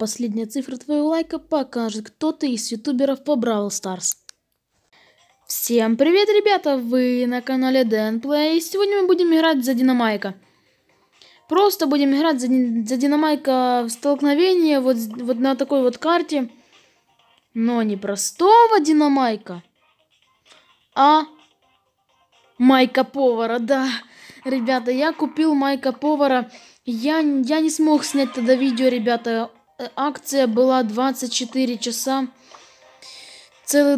последняя цифра твоего лайка покажет, кто ты из ютуберов по Бравл Старс. Всем привет, ребята! Вы на канале Дэнплей. Сегодня мы будем играть за Динамайка. Просто будем играть за Динамайка в столкновение вот на такой вот карте. Но не простого Динамайка, а Майка Повара, да. Ребята, я купил Майка Повара. Я не смог снять тогда видео, ребята. Акция была 24 часа. Целых,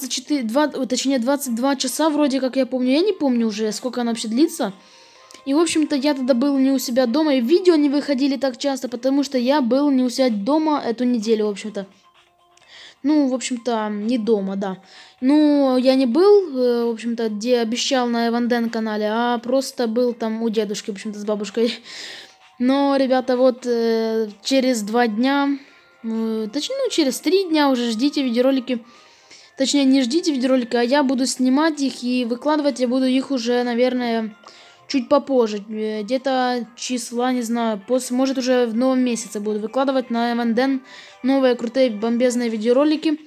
22 часа вроде как, я помню. Я не помню уже, сколько она вообще длится. И, в общем-то, я тогда был не у себя дома. И видео не выходили так часто, потому что я был не у себя дома эту неделю, в общем-то. Ну, в общем-то, не дома, да. Ну, я не был, в общем-то, где обещал на Эванден канале, а просто был там у дедушки, в общем-то, с бабушкой. Но, ребята, вот через 2 дня, точнее, через 3 дня уже ждите видеоролики. Точнее, не ждите видеоролики, а я буду снимать их и выкладывать я буду их уже, наверное, чуть попозже. Где-то числа, не знаю, может уже в новом месяце буду выкладывать на Эванден новые крутые бомбезные видеоролики.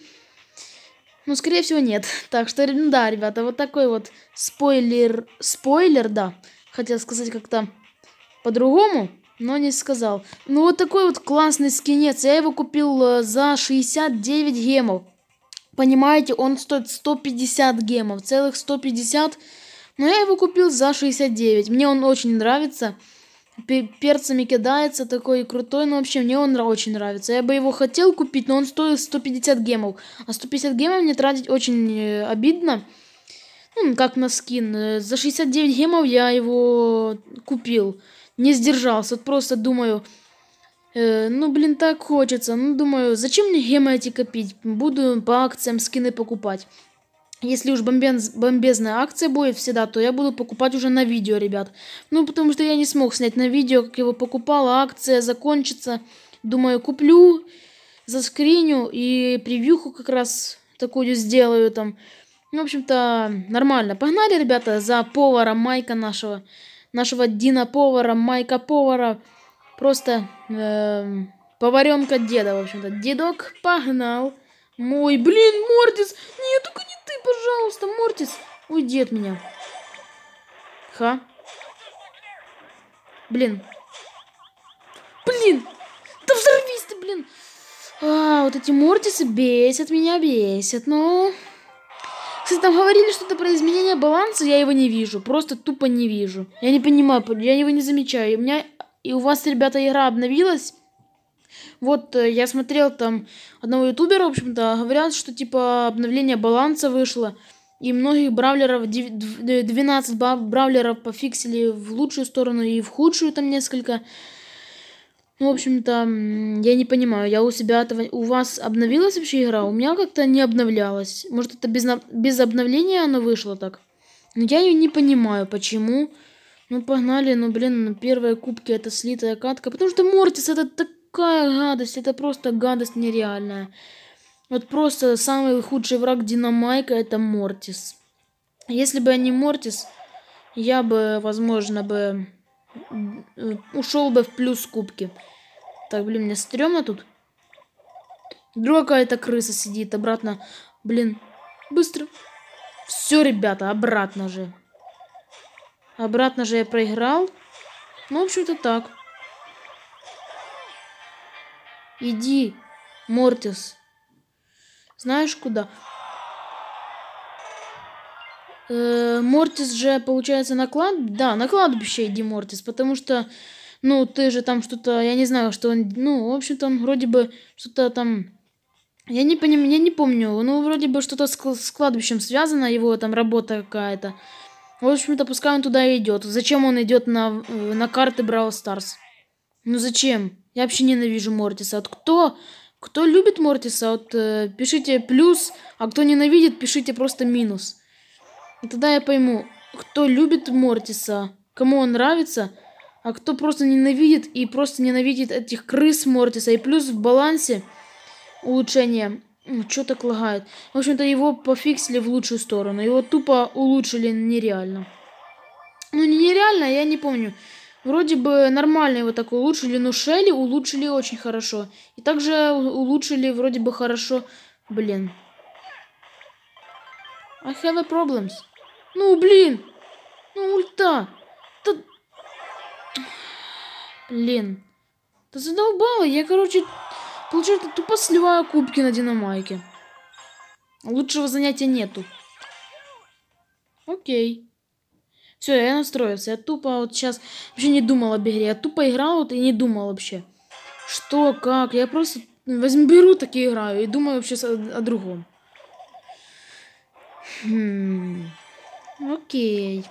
Ну, скорее всего, нет. Так что, да, ребята, вот такой вот спойлер, да. Хотел сказать как-то по-другому, но не сказал. Ну, вот такой вот классный скинец. Я его купил за 69 гемов. Понимаете, он стоит 150 гемов, целых 150. Но я его купил за 69. Мне он очень нравится. Перцами кидается, такой крутой. Но вообще, мне он очень нравится. Я бы его хотел купить, но он стоит 150 гемов. А 150 гемов мне тратить очень обидно. Ну, как на скин. За 69 гемов я его купил. Не сдержался. Вот просто думаю... ну, блин, так хочется. Ну, думаю, зачем мне гемы эти копить? Буду по акциям скины покупать. Если уж бомбезная акция будет всегда, то я буду покупать уже на видео, ребят. Ну, потому что я не смог снять на видео, как его покупал, а акция закончится. Думаю, куплю, заскриню и превьюху как раз такую сделаю там. Ну, в общем-то, нормально. Погнали, ребята, за повара Майка нашего Дина Повара, Майка Повара. Просто поваренка деда, в общем-то. Дедок погнал. Мой, блин, Мортис! Нет, только не ты, пожалуйста, Мортис! Уйди от меня. Ха. Блин. Блин! Да взорвись ты, блин! Вот эти Мортисы бесят меня, бесят, ну... Кстати, там говорили что-то про изменение баланса, я его не вижу. Просто тупо не вижу. Я не понимаю, я его не замечаю. И у вас, ребята, игра обновилась? Вот, я смотрел там одного ютубера, в общем-то, говорят, что, типа, обновление баланса вышло, и многих бравлеров, 12 бравлеров пофиксили в лучшую сторону и в худшую там несколько. Ну, в общем-то, я не понимаю, у вас обновилась вообще игра? У меня как-то не обновлялась. Может, это без обновления оно вышло так? Но я ее не понимаю, почему. Ну, погнали, ну, блин, первые кубки это слитая катка, потому что Мортис это такая гадость, это просто гадость нереальная. Вот просто самый худший враг Динамайка это Мортис. Если бы не Мортис, я бы, возможно, ушел бы в плюс кубки. Так, блин, мне стрёмно тут. Вдруг какая-то крыса сидит обратно. Блин, быстро. Все, ребята, обратно же. Обратно же я проиграл. Ну, в общем-то, так. Иди, Мортис. Знаешь, куда? Мортис же, получается, на кладбище? Да, на кладбище иди, Мортис. Потому что, ну, ты же там что-то... Я не знаю, что он... Ну, в общем-то, он вроде бы что-то там... Я не помню. Ну, вроде бы что-то с кладбищем связано, его там работа какая-то. В общем-то, пускай он туда и идет. Зачем он идет на карты Бравл Старс? Ну зачем? Я вообще ненавижу Мортиса. Вот кто любит Мортиса, вот пишите плюс, а кто ненавидит, пишите просто минус. И тогда я пойму, кто любит Мортиса, кому он нравится, а кто просто ненавидит и просто ненавидит этих крыс Мортиса. И плюс в балансе улучшение. Что так лагает? В общем-то, его пофиксили в лучшую сторону. Его тупо улучшили нереально. Ну, не нереально, я не помню. Вроде бы нормально его так улучшили, но Шелли улучшили очень хорошо. И также улучшили вроде бы хорошо... Блин. I have a problems. Ну, блин. Ну, ульта. Да... Блин. Да задолбала. Я, короче, получается, тупо сливаю кубки на динамайке. Лучшего занятия нету. Окей. Все, я настроился. Я тупо вот сейчас вообще не думал об игре. Я тупо играл вот и не думал вообще. Что, как? Я просто беру такие играю и думаю вообще о другом. Окей.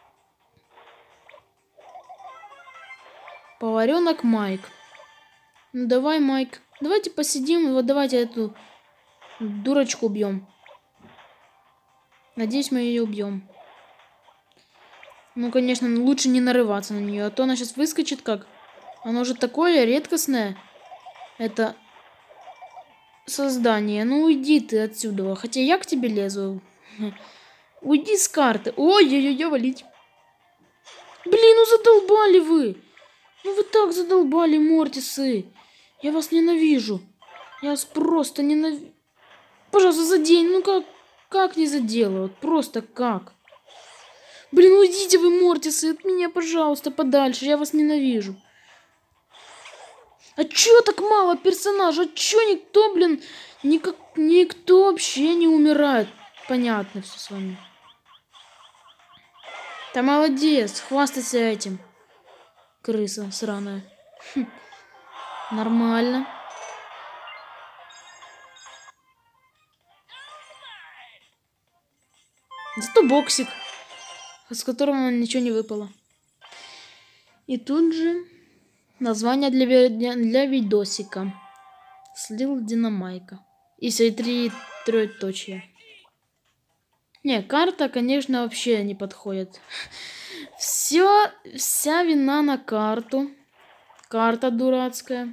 Поваренок Майк. Ну давай, Майк. Давайте посидим. Вот давайте эту дурочку убьем. Надеюсь, мы ее убьем. Ну, конечно, лучше не нарываться на нее, а то она сейчас выскочит как. Оно же такое редкостное. Это создание. Ну, уйди ты отсюда. Хотя я к тебе лезу. Уйди с карты. Ой-ой-ой, валить. Блин, ну задолбали вы. Ну вы так задолбали, Мортисы. Я вас ненавижу. Я вас просто ненавижу. Пожалуйста, задень. Ну как не задела? Вот просто как? Блин, уйдите вы, Мортисы, от меня, пожалуйста, подальше. Я вас ненавижу. А чё так мало персонажей? А чё никто, блин, никто вообще не умирает? Понятно все с вами. Да молодец, хвастайся этим. Крыса сраная. Нормально. Зато боксик, с которого ничего не выпало. И тут же название для видосика. Слил Динамайка. И все 3 троеточия. Не, карта, конечно, вообще не подходит. Вся вина на карту. Карта дурацкая.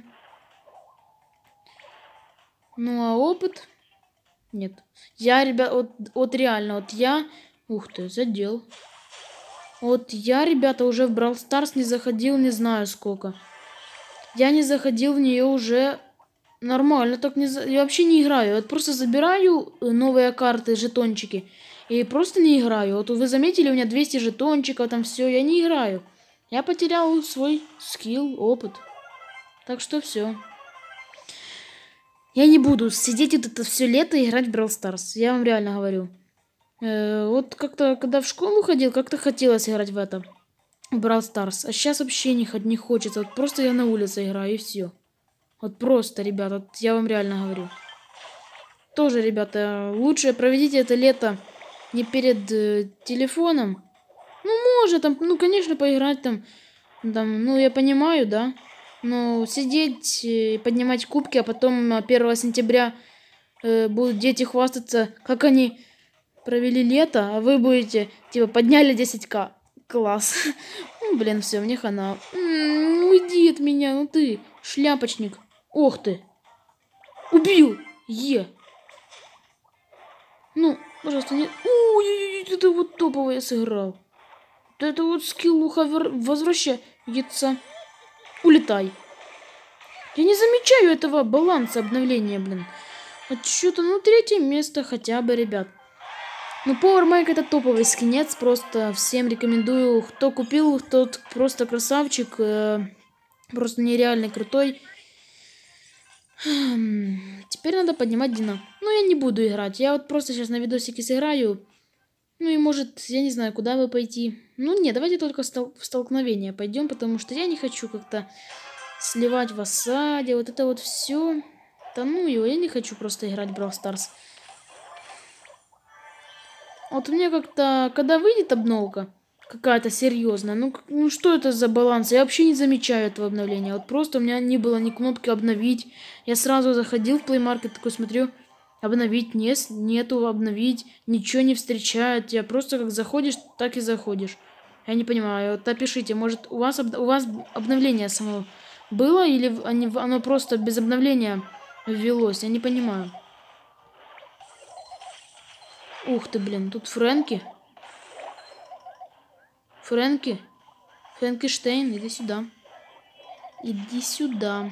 Ну, а опыт? Нет. Я, ребят, вот реально, вот я... Ух ты, задел. Вот я, ребята, уже в Brawl Stars не заходил, не знаю сколько. Я не заходил в нее уже нормально. Так я вообще не играю. Вот просто забираю новые карты, жетончики. И просто не играю. Вот вы заметили, у меня 200 жетончиков, там все. Я не играю. Я потерял свой скилл, опыт. Так что все. Я не буду сидеть вот это все лето и играть в Brawl Stars. Я вам реально говорю. Вот как-то, когда в школу ходил, как-то хотелось играть в это. В Brawl Stars. А сейчас вообще не хочется. Вот просто я на улице играю и все. Вот просто, ребята, вот я вам реально говорю. Тоже, ребята, лучше проведите это лето не перед телефоном. Ну, можно там, ну, конечно, поиграть там, ну, я понимаю, да. Но сидеть и поднимать кубки, а потом 1 сентября будут дети хвастаться, как они провели лето, а вы будете, типа, подняли 10К. Класс. Ну, блин, все, мне хана. Уйди от меня, ну ты, шляпочник. Ох ты. Убил. Ну, пожалуйста, не... Ой, это вот топово я сыграл. Это вот скиллуха возвращается. Улетай. Я не замечаю этого баланса обновления, блин. Вот что-то, ну, 3-е место хотя бы, ребят. Ну, Power Mike это топовый скинец. Просто всем рекомендую. Кто купил, тот просто красавчик. Просто нереально крутой. Теперь надо поднимать Дина. Ну, я не буду играть. Я вот просто сейчас на видосике сыграю. Ну и может, я не знаю, куда вы пойти. Ну, нет, давайте только в столкновение пойдем, потому что я не хочу как-то сливать в осаде. Вот это вот все. Да ну его, я не хочу просто играть в Brawl Stars. Вот мне как-то, когда выйдет обновка, какая-то серьезная, ну что это за баланс? Я вообще не замечаю этого обновления. Вот просто у меня не было ни кнопки обновить. Я сразу заходил в Play Market, такой смотрю, обновить нету, обновить, ничего не встречает. Я просто как заходишь, так и заходишь. Я не понимаю, вот напишите, может у вас обновление само было или оно просто без обновления ввелось? Я не понимаю. Ух ты, блин, тут Фрэнки. Фрэнки? Франкенштейн, иди сюда. Иди сюда.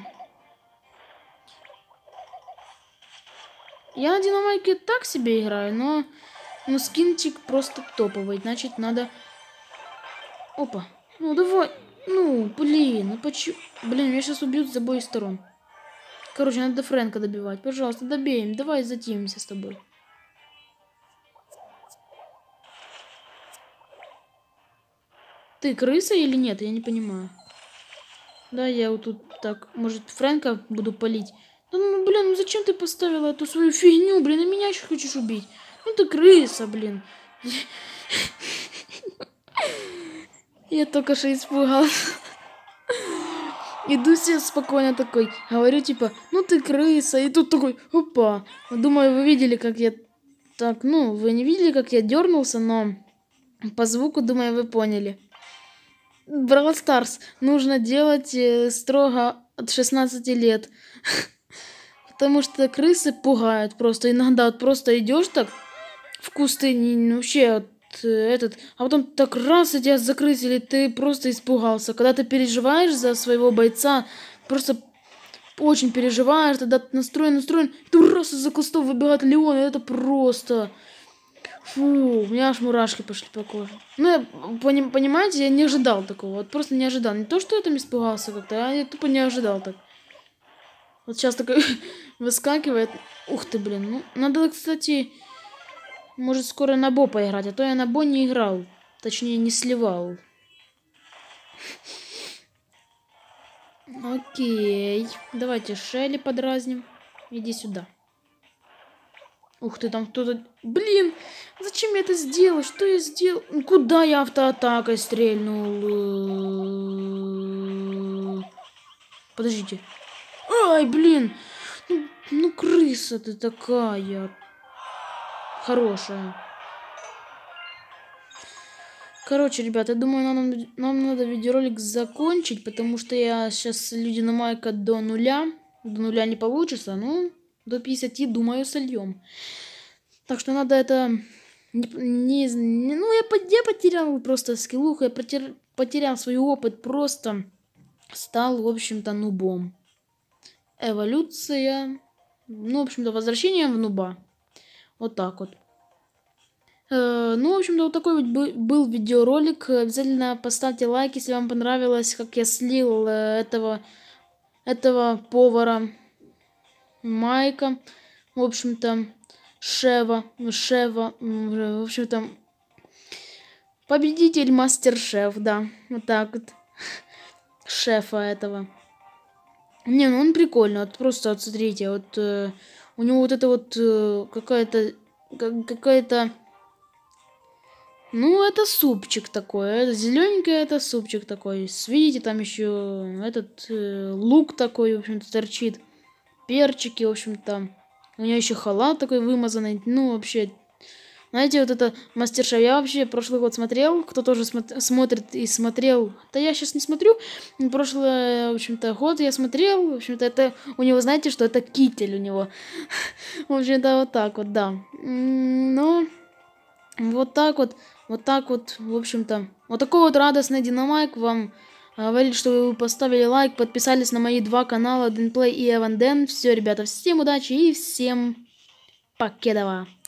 Я на Динамайке так себе играю, но скинчик просто топовый. Значит, надо... Опа. Ну, давай. Ну, блин, ну почему... Блин, меня сейчас убьют с обоих сторон. Короче, надо Фрэнка добивать. Пожалуйста, добей. Давай затимимся с тобой. Ты крыса или нет? Я не понимаю. Да, я вот тут так, может, Фрэнка буду палить. Да, ну, блин, ну зачем ты поставила эту свою фигню, блин, и меня еще хочешь убить? Ну ты крыса, блин. Я только что испугался. Иду себе спокойно такой, говорю типа, ну ты крыса, и тут такой, опа. Думаю, вы видели, как я так, ну, вы не видели, как я дернулся, но по звуку, думаю, вы поняли. Brawl Stars нужно делать строго от 16 лет. Потому что крысы пугают просто. Иногда вот просто идешь так в кусты, вообще этот, а потом так раз и тебя закрысили, ты просто испугался. Когда ты переживаешь за своего бойца, просто очень переживаешь, тогда ты настроен, ты раз из-за кустов выбегает Леон, и это просто... Фу, у меня аж мурашки пошли по коже. Ну, понимаете, я не ожидал такого. Вот просто не ожидал. Не то, что я там испугался как-то, а я тупо не ожидал так. Вот сейчас такой выскакивает. Ух ты, блин. Ну, надо, кстати, может, скоро на Бо поиграть. А то я на Бо не играл. Точнее, не сливал. Окей. Давайте Шелли подразним. Иди сюда. Ух ты, там кто-то... Блин, зачем я это сделал? Что я сделал? Куда я автоатакой стрельнул? Подождите. Ай, блин. Ну, крыса ты такая. Хорошая. Короче, ребята, я думаю, нам надо видеоролик закончить, потому что я сейчас Динамайка до нуля. До нуля не получится, но до 50, думаю, сольем. Так что надо это... Ну, я потерял просто скиллуху, я потерял свой опыт, просто стал, в общем-то, нубом. Эволюция. Ну, в общем-то, возвращение в нуба. Вот так вот. Ну, в общем-то, вот такой вот был видеоролик. Обязательно поставьте лайк, если вам понравилось, как я слил этого повара Майка. В общем-то, Шева, в общем-то, победитель Мастер-шеф, да, вот так вот, шефа этого. Не, ну он прикольный, вот просто, вот смотрите, вот у него вот это вот какая-то, ну это супчик такой, это зелененькое, это супчик такой, видите, там еще этот лук такой, в общем-то, торчит, перчики, в общем-то. У нее еще халат такой вымазанный. Ну, вообще, знаете, вот это Мастер-шеф. Я вообще прошлый год смотрел. Кто тоже смотрит и смотрел. Да я сейчас не смотрю. Прошлый, в общем-то, год я смотрел. В общем-то, это у него, знаете, что это китель у него. В общем-то, вот так вот, да. Ну, вот так вот. Вот так вот, в общем-то. Вот такой вот радостный Динамайк вам говорит, что вы поставили лайк, подписались на мои два канала, Дэнплей и Эванден. Все, ребята, всем удачи и всем покедова.